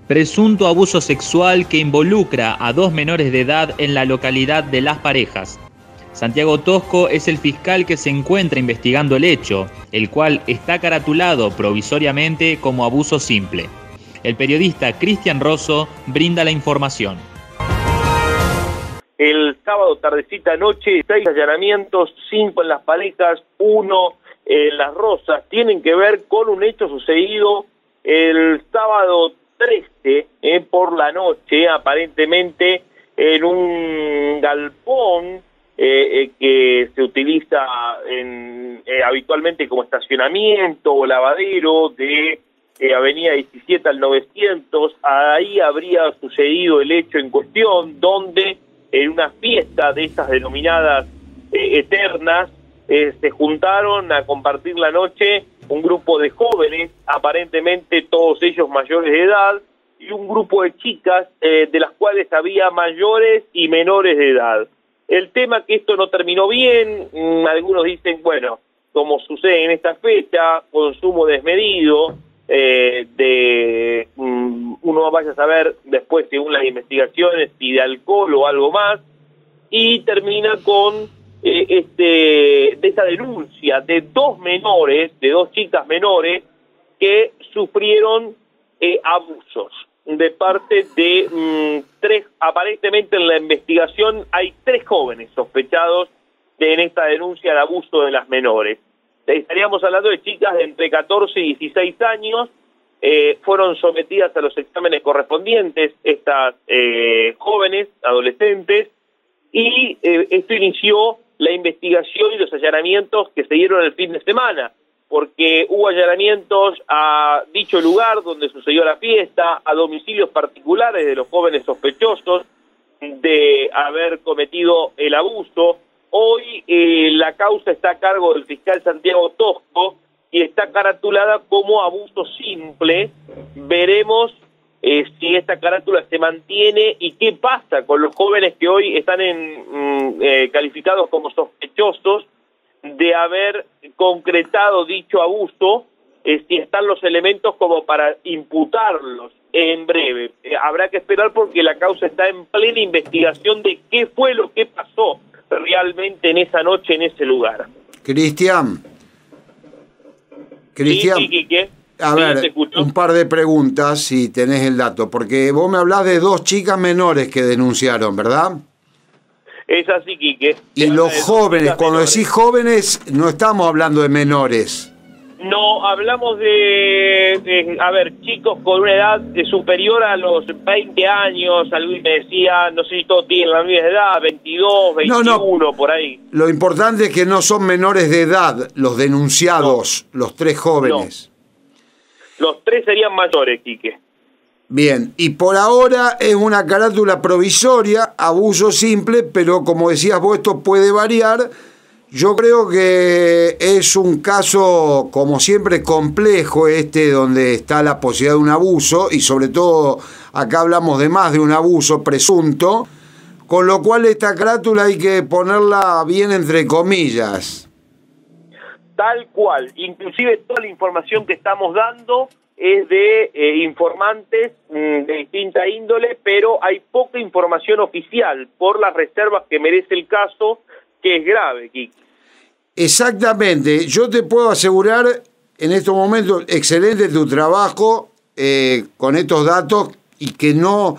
Presunto abuso sexual que involucra a 2 menores de edad en la localidad de Las Parejas. Santiago Tosco es el fiscal que se encuentra investigando el hecho, el cual está caratulado provisoriamente como abuso simple. El periodista Cristian Rosso brinda la información. El sábado tardecita noche, 6 allanamientos, 5 en Las Parejas, 1 en Las Rosas, tienen que ver con un hecho sucedido el sábado 13 por la noche, aparentemente en un galpón que se utiliza habitualmente como estacionamiento o lavadero de Avenida 17 al 900. Ahí habría sucedido el hecho en cuestión, donde en una fiesta de estas denominadas eternas se juntaron a compartir la noche un grupo de jóvenes, aparentemente todos ellos mayores de edad, y un grupo de chicas de las cuales había mayores y menores de edad. El tema que esto no terminó bien, algunos dicen, bueno, como sucede en esta fecha, consumo desmedido, uno vaya a saber después, según las investigaciones, si de alcohol o algo más, y termina con de esta denuncia de 2 menores, de 2 chicas menores, que sufrieron abusos de parte de 3, aparentemente en la investigación hay 3 jóvenes sospechados en esta denuncia de abuso de las menores. Estaríamos hablando de chicas de entre 14 y 16 años, fueron sometidas a los exámenes correspondientes estas jóvenes, adolescentes, y esto inició la investigación y los allanamientos que se dieron el fin de semana, porque hubo allanamientos a dicho lugar donde sucedió la fiesta, a domicilios particulares de los jóvenes sospechosos de haber cometido el abuso. Hoy la causa está a cargo del fiscal Santiago Tosco y está caratulada como abuso simple. Veremos si esta carátula se mantiene y qué pasa con los jóvenes que hoy están calificados como sospechosos de haber concretado dicho abuso, si están los elementos como para imputarlos en breve. Habrá que esperar porque la causa está en plena investigación de qué fue lo que pasó realmente en esa noche en ese lugar. Cristian, sí, Quique. A ver, un par de preguntas si tenés el dato, porque vos me hablás de 2 chicas menores que denunciaron, ¿verdad? Es así, Quique. Y los jóvenes, cuando decís jóvenes, no estamos hablando de menores. No, hablamos a ver, chicos con una edad superior a los 20 años, alguien me decía, no sé si todos tienen la misma edad, 22, 21, por ahí. Lo importante es que no son menores de edad los denunciados, no. Los 3 jóvenes. No. Los 3 serían mayores, Quique. Bien, y por ahora es una carátula provisoria, abuso simple, pero como decías vos, esto puede variar. Yo creo que es un caso, como siempre, complejo donde está la posibilidad de un abuso, y sobre todo acá hablamos de más de un abuso presunto, con lo cual esta carátula hay que ponerla bien entre comillas. Tal cual, inclusive toda la información que estamos dando es de informantes de distinta índole, pero hay poca información oficial por las reservas que merece el caso, que es grave, Kiki. Exactamente, yo te puedo asegurar en estos momentos, excelente tu trabajo con estos datos, y que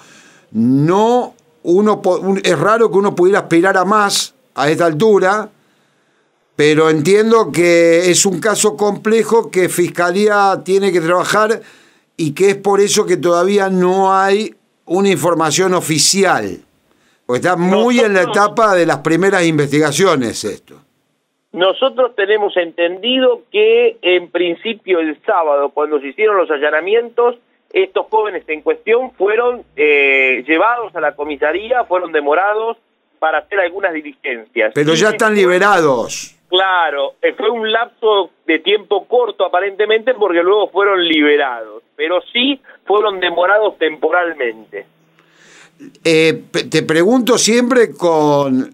es raro que uno pudiera aspirar a más a esta altura, pero entiendo que es un caso complejo que Fiscalía tiene que trabajar y que es por eso que todavía no hay una información oficial, porque está muy en la etapa de las primeras investigaciones esto. Nosotros tenemos entendido que en principio el sábado, cuando se hicieron los allanamientos, estos jóvenes en cuestión fueron llevados a la comisaría, fueron demorados para hacer algunas diligencias. Pero ya están liberados. Claro, fue un lapso de tiempo corto aparentemente, porque luego fueron liberados, pero sí fueron demorados temporalmente. Te pregunto siempre con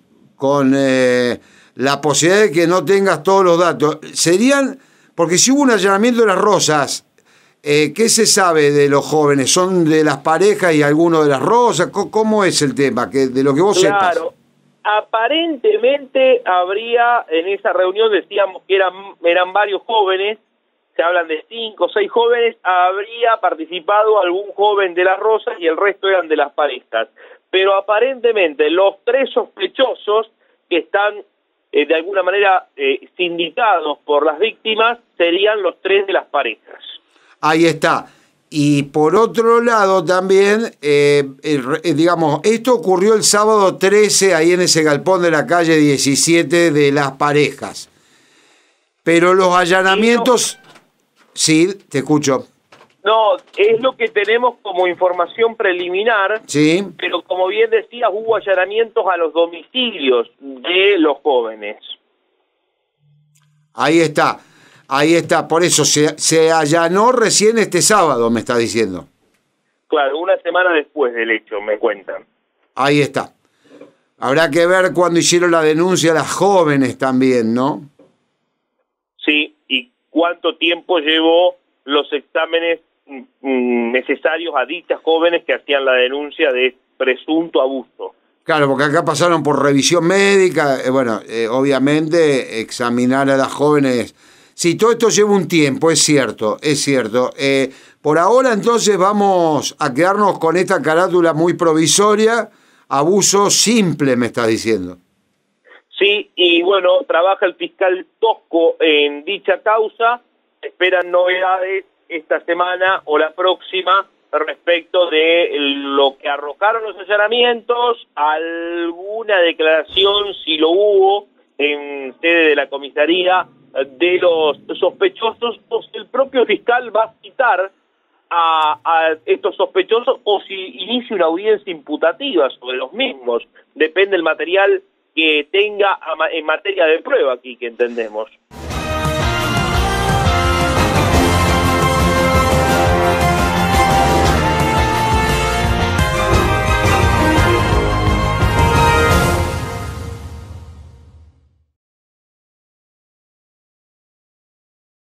la posibilidad de que no tengas todos los datos. Serían, porque si hubo un allanamiento de Las Rosas, ¿Qué se sabe de los jóvenes? ¿Son de las parejas y algunos de las rosas? ¿Cómo es el tema? De lo que vos sepas. Claro, aparentemente habría, en esa reunión decíamos que eran varios jóvenes, se hablan de 5 o 6 jóvenes, habría participado algún joven de las rosas y el resto eran de las parejas. Pero aparentemente los 3 sospechosos que están de alguna manera sindicados por las víctimas serían los 3 de las parejas. Ahí está. Y por otro lado también, digamos, esto ocurrió el sábado 13 ahí en ese galpón de la calle 17 de las parejas. Pero los allanamientos... Sí, te escucho. No, es lo que tenemos como información preliminar, sí. Pero como bien decías, hubo allanamientos a los domicilios de los jóvenes. Ahí está. Por eso se allanó recién este sábado, me está diciendo. Claro, una semana después del hecho, me cuentan. Ahí está. Habrá que ver cuando hicieron la denuncia las jóvenes también, ¿no? Sí, y cuánto tiempo llevó los exámenes necesarios a dichas jóvenes que hacían la denuncia de presunto abuso. Claro, porque acá pasaron por revisión médica, obviamente examinar a las jóvenes. Sí, todo esto lleva un tiempo, es cierto. Por ahora entonces vamos a quedarnos con esta carátula muy provisoria, abuso simple, me estás diciendo. Sí, y bueno, trabaja el fiscal Tosco en dicha causa, esperan novedades esta semana o la próxima respecto de lo que arrojaron los allanamientos, alguna declaración, si lo hubo, en sede de la comisaría de los sospechosos, o si el propio fiscal va a citar a estos sospechosos o si inicia una audiencia imputativa sobre los mismos. Depende del material que tenga en materia de prueba aquí, que entendemos.